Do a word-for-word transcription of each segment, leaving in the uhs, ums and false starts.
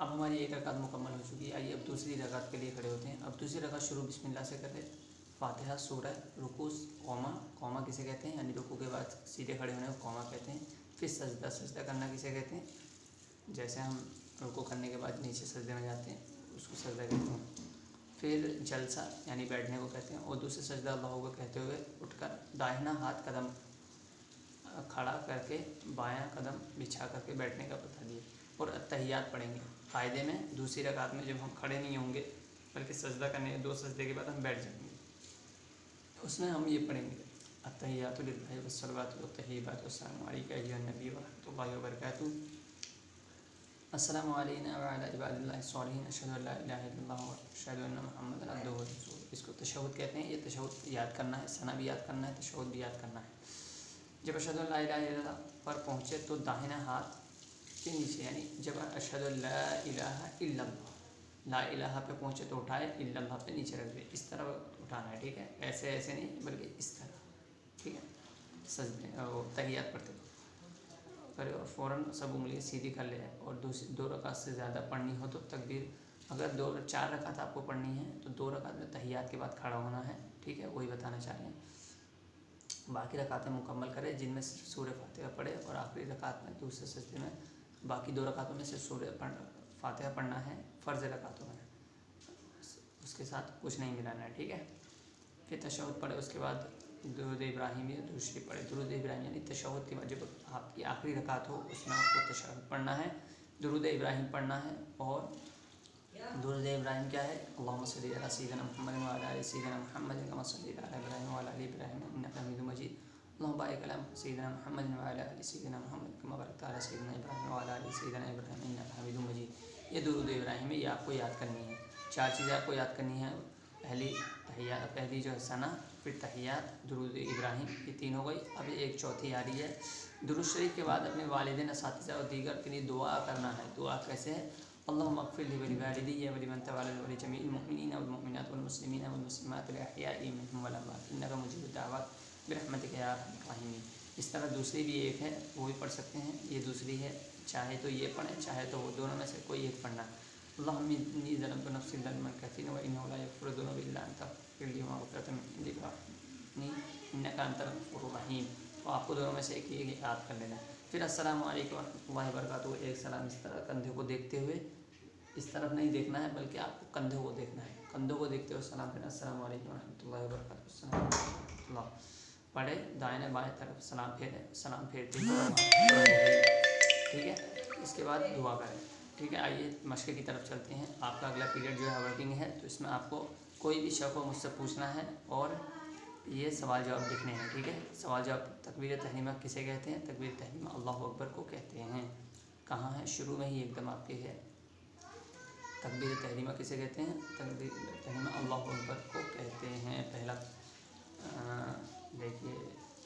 अब हमारी एक रकात मुकम्मल हो चुकी है। आइए अब दूसरी रकात के लिए खड़े होते हैं। अब दूसरी रकात शुरू बिस्मिल्लाह से करें। फातिहा, सूरह, रुकू, कौमा, कौमा किसे कहते हैं, यानी रुकू के बाद सीधे खड़े होने को कौमा कहते हैं। फिर सजदा, सजदा करना किसे कहते हैं, जैसे हम रुकू करने के बाद नीचे सजदे में जाते हैं उसको सजदा कहते हैं। फिर जलसा यानी बैठने को कहते हैं। और दूसरे सजदा अल्लाहू को कहते हुए उठकर दाहिना हाथ कदम खड़ा करके बायां कदम बिछा करके बैठने का बता दिए। और अत्तहियात पढ़ेंगे। फ़ायदे में दूसरी रकात में जब हम खड़े नहीं होंगे बल्कि सजदा करने दो सजदे के बाद हम बैठ जाएंगे, तो उसमें हम ये पढ़ेंगे अत्तहियातु लिल्लाहि वस्सलावातु वत्तय्यिबातु वस्सलामु अलैका अय्युहन नबी व रहमतुल्लाहि व बरकातुहू। अस्सलामु अलैना व अला इबादिल्लाहि स्सॉलिहीन अशहदु अल्ला इलाहा इल्लल्लाह व अशहदु अन्न मुहम्मदन अब्दुहु व रसूलुहू। इसको तशहुद कहते हैं। ये तशहुद याद करना है, सना भी याद करना है, तशहुद भी याद करना है। जब अशहदु अल्ला इलाहा इल्लल्लाह पर पहुँचे तो दाहिना हाथ के नीचे, यानी जब अशहदु अल्ला इलाहा इल्लल्लाह, ला इलाहा पे पहुँचे तो उठाए, इल्लल्लाह पे नीचे रख दे, इस तरह उठाना है। ठीक है, ऐसे ऐसे नहीं बल्कि इस तरह। ठीक है, सजदे वो तहियात पढ़ते करे और फ़ौरन सब उंगलियाँ सीधी कर ले। और दूसरी दो रकात से ज़्यादा पढ़नी हो तो तकबीर, अगर दो चार रकात आपको पढ़नी है तो दो रकात में तहियात के बाद खड़ा होना है। ठीक है, वही बताना चाह रहे हैं। बाकी रकातें मुकम्मल करें जिनमें सिर्फ सूरह फातिहा पढ़े और आखिरी रकात में दूसरे सजदे में बाकी दो रकातों में सिर्फ सूरह पढ़ फातिहा पढ़ना है फ़र्ज़ रकातों में, उसके साथ कुछ नहीं मिलाना है। ठीक है, फिर तशहुद पढ़े, उसके बाद दुरूद इब्राहिम या दुरूद शरीफ पढ़े। दुरूद इब्राहिम यानी तशहुद के बाद जब आपकी आखिरी रकात हो उसमें आपको तशहुद पढ़ना है, दुरूद इब्राहिम पढ़ना है। और दुरूद इब्राहिम क्या है, अल्लाहुम्मा सल्ली अला सय्यिदिना मुहम्मद व अला आलि सय्यिदिना मुहम्मद कमा सल्लैता अला इब्राहिम व अला आलि इब्राहिम इन्नका हमीदुम मजीद। अल्लाहुम्मा बारिक अला सय्यिदिना मुहम्मद व अला आलि सय्यिदिना मुहम्मद कमा बारकता अला सय्यिदिना इब्राहिम व अला आलि सय्यिदिना इब्राहिम इन्नका हमीदुम मजीद। ये दुरूद इब्राहिम है, ये आपको याद करनी है। चार चीज़ें आपको याद करनी है। पहली तहिया पहली जो है सना, फिर तहियात, दुरूद इब्राहिम, ये तीन हो गई। अब एक चौथी आ रही है। दुरूद शरीफ के बाद अपने वालिदैन, असातिज़ा और दीगर के लिए दुआ करना है। दुआ कैसे है, अल्लाहुम्मा अग़फ़िर ली व लिवालिदैया व लिमन तवल्ला व लिजमीइल मुमिनीना वल मुमिनात वल मुस्लिमीना वल मुस्लिमात अल अहयाई मिनहुम वल अमवात इन्नका मुजीबुद दाअवात बिरहमतिका या अरहमर राहिमीन। इस तरह दूसरी भी एक है, वो भी पढ़ सकते हैं। ये दूसरी है, चाहे तो ये पढ़ें चाहे तो वो, दोनों में से कोई एक पढ़ना है। अल्लाहुम्मा इन्नी ज़लमतु नफ़्सी ज़ल्मन कसीरा व इन्नहु ला यग़फ़िरु ज़ुनूबा इल्ला अंता फ़ाग़फ़िर ली मग़फ़िरतम मिन इंदिका इन्नका अंतल गफ़ूरुर रहीम। तो आपको दोनों में से एक ही याद कर लेना है। फिर अस्सलामु अलैकुम व रहमतुल्लाहि व बरकातुहू, एक सलाम इस तरह कंधे को देखते हुए, इस तरफ नहीं देखना है बल्कि आपको कंधों को देखना है। कंधों को देखते हुए सलाम देना, अस्सलामु अलैकुम व रहमतुल्लाहि व बरकातुहू पढ़े, दाहिने बाएं तरफ सलाम फेरें, सलाम फेरते हैं। ठीक है, इसके बाद दुआ करें। ठीक है, आइए मशक़ की तरफ चलते हैं। आपका अगला पीरियड जो है वर्किंग है, तो इसमें आपको कोई भी शक हो मुझसे पूछना है और ये सवाल जवाब लिखने हैं। ठीक है, सवाल जवाब। तकबीर तहरीमा किसे कहते हैं, तकबीर तहरीमा अल्लाहु अकबर को कहते हैं। कहाँ है, शुरू में ही एकदम आपके है। तकबीर तहरीमा किसे कहते हैं, तकबीर तहरीमा अल्लाहु अकबर को कहते हैं। पहला देखिए,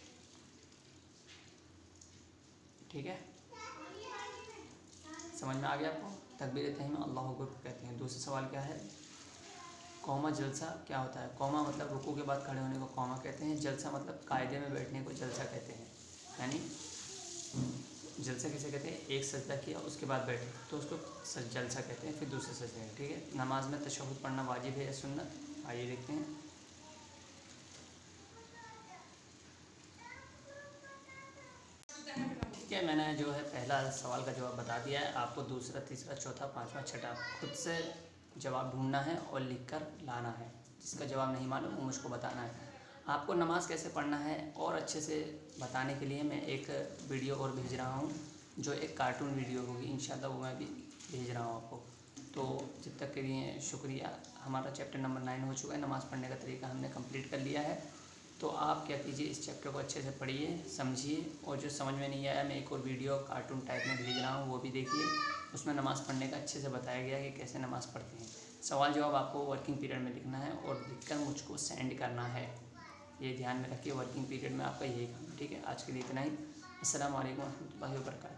ठीक है, समझ में आ गया आपको। तकबीर तहरीमा अल्लाहु अकबर को कहते हैं। दूसरा सवाल क्या है, कौमा जलसा क्या होता है। कौमा मतलब रुकू के बाद खड़े होने को कौमा कहते हैं। जलसा मतलब कायदे में बैठने को जलसा कहते हैं। यानी जलसा किसे कहते हैं, एक सजदा किया उसके बाद बैठे तो उसको जलसा कहते हैं। फिर दूसरे सजदे में। ठीक है, नमाज में तशहुद पढ़ना वाजिब है या सुन्नत, आइए देखते हैं। ठीक है, मैंने जो है पहला सवाल का जवाब बता दिया है। आपको दूसरा, तीसरा, चौथा, पाँचवा, छठा खुद से जवाब ढूंढना है और लिखकर लाना है। जिसका जवाब नहीं मालूम वो मुझको बताना है। आपको नमाज कैसे पढ़ना है और अच्छे से बताने के लिए मैं एक वीडियो और भेज रहा हूँ, जो एक कार्टून वीडियो होगी इंशाल्लाह, वो मैं भी भेज रहा हूँ आपको। तो जब तक के लिए शुक्रिया। हमारा चैप्टर नंबर नाइन हो चुका है, नमाज़ पढ़ने का तरीका हमने कंप्लीट कर लिया है। तो आप क्या कीजिए, इस चैप्टर को अच्छे से पढ़िए, समझिए, और जो समझ में नहीं आया मैं एक और वीडियो कार्टून टाइप में भेज रहा हूँ, वो भी देखिए। उसमें नमाज़ पढ़ने का अच्छे से बताया गया है कि कैसे नमाज़ पढ़ते हैं। सवाल जवाब आपको वर्किंग पीरियड में लिखना है और लिखकर मुझको सेंड करना है। ये ध्यान में रखिए, वर्किंग पीरियड में आपका यही काम है। ठीक है, आज के लिए इतना ही। अस्सलामु अलैकुम व रहमतुल्लाहि व बरकातुहू।